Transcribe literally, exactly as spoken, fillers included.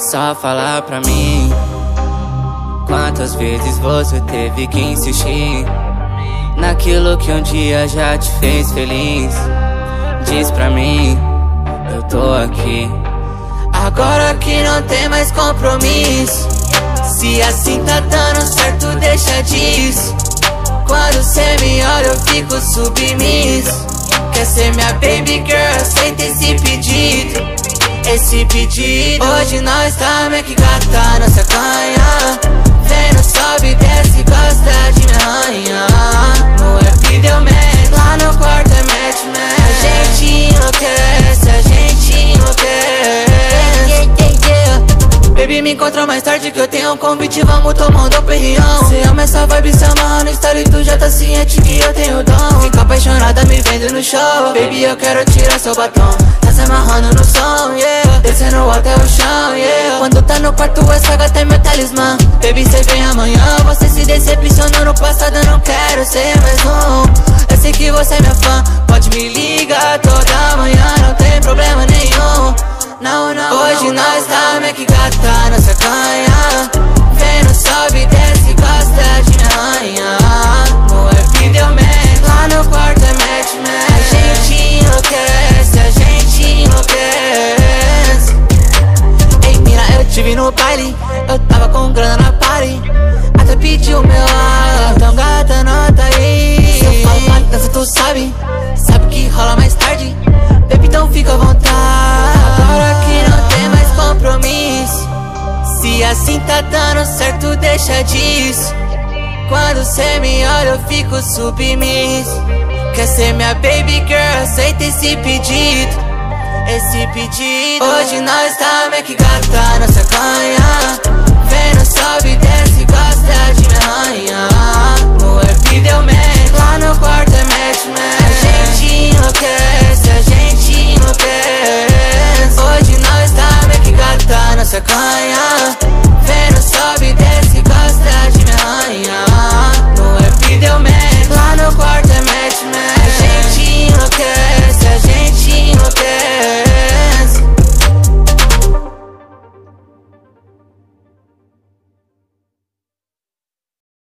só falar pra mim quantas vezes você teve que insistir naquilo que um dia já te fez feliz. Diz pra mim, eu tô aqui. Agora que não tem mais compromisso, se assim tá dando certo, deixa disso. Quando cê me olha eu fico submisso. Quer ser minha baby girl, aceita esse pedido. Esse pedido. Hoje nós tá meio que gata na sacanha. Vem no sobe e desce, gosta de me arranhar. No I I P D D S, lá no quarto é match, man. A gente enlouquece, a gente enlouquece. Baby, me encontra mais tarde que eu tenho um convite, vamos tomando um perrião. Cê ama essa vibe, se amarra no style, tu já tá ciente que eu tenho dom. Fica apaixonada me vendo no show, baby, eu quero tirar seu batom. Tá se amarrando no som, yeah, descendo até o chão, yeah. Quando tá no quarto essa gata é meu talismã. Baby, cê vem amanhã, você se decepcionou no passado, eu não quero ser mais um. Eu sei que você é minha fã, pode me ligar toda manhã, não tem problema nenhum. Não, não, hoje não, nós não, tá meio que gata na sacanha. Vem no sobe, desce, gosta de me arranhar. No I I P D D S, lá no quarto é match, man. A gente enlouquece, a gente enlouquece. Ei, mina, eu te vi no baile, eu tava com grana na party, até pediu meu ar. Então gata, nota aí. Se eu falo pra dança, tu sabe, sabe que rola mais tarde. Baby, então fica à vontade. Agora que não tem mais compromisso, se assim tá dando certo, deixa disso. Quando cê me olha eu fico submisso. Quer ser minha baby girl, aceita esse pedido. Esse pedido. Hoje nós tá meio que gata na sacanha. Vem no sobe, desce, gosta de me arranhar. No I I P D D S, lá no quarto é match, man. A gente enlouquece.